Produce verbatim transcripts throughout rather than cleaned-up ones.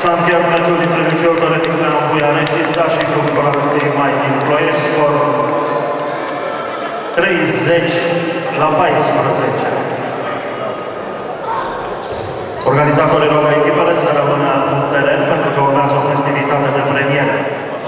S-a încheiat meciul dintre liceul teoretic Leon Buia Neșița și Club Școlar întâi Mai din Ploiești, scor treizeci la paisprezece. Organizatorii rog echipele să rămână în teren pentru că urmează o festivitate de premiere.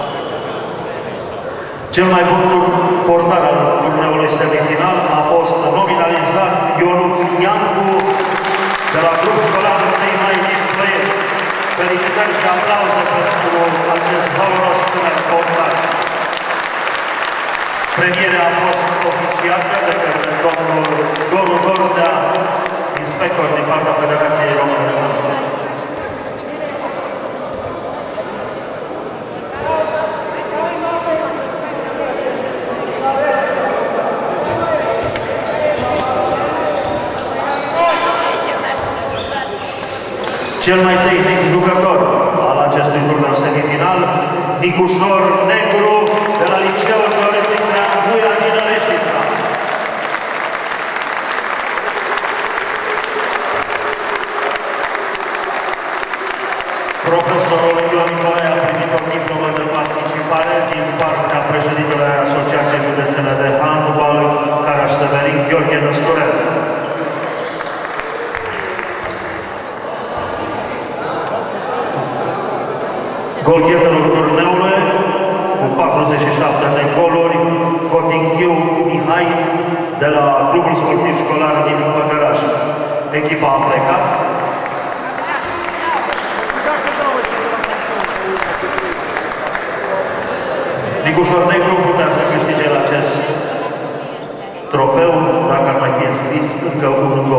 Cel mai bun portar al turneului semifinal a fost nominalizat Ionuț Iancu de la Club Școlar întâi Mai din Ploiești. Felicitări și aplauze pentru acest valoros tânăr portar. Premierea a fost oficiată de către domnul Doru Dordea, inspector din partea Federației Române de Fotbal. Cel mai tehnic jucător al acestui turneu semifinal, Nicușor Negru, de la Liceul Teoretic Leon Buia din Reșița. Profesorul Ion Nicolae a primit o diplomă de participare din partea președintelui Asociației Județene de Handbal, Caraș-Severin, Gheorghe Năsturel. Golgheterul turneului, cu patruzeci și șapte de goluri, Cotinghiu Mihai, de la Clubul Sportiv Școlar din Făgăraș. Echipa a plecat. Nicușor Negru putea să câștige la acest trofeu, dacă ar mai fi înscris încă un gol.